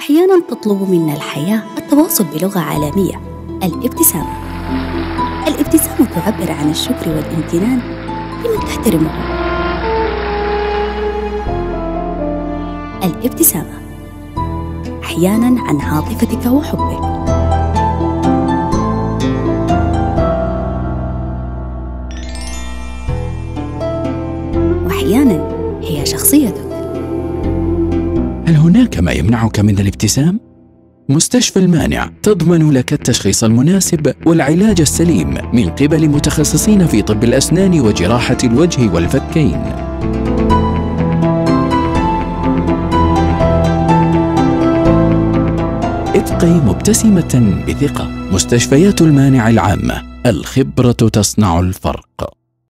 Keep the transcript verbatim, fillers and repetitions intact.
أحياناً تطلب منا الحياة التواصل بلغة عالمية، الابتسامة. الابتسامة تعبر عن الشكر والامتنان لمن تحترمه. الابتسامة أحياناً عن عاطفتك وحبك. وأحياناً هي شخصيتك. هل هناك ما يمنعك من الابتسام؟ مستشفى المانع تضمن لك التشخيص المناسب والعلاج السليم من قبل متخصصين في طب الأسنان وجراحة الوجه والفكين. ابقي مبتسمة بثقة. مستشفيات المانع العامة، الخبرة تصنع الفرق.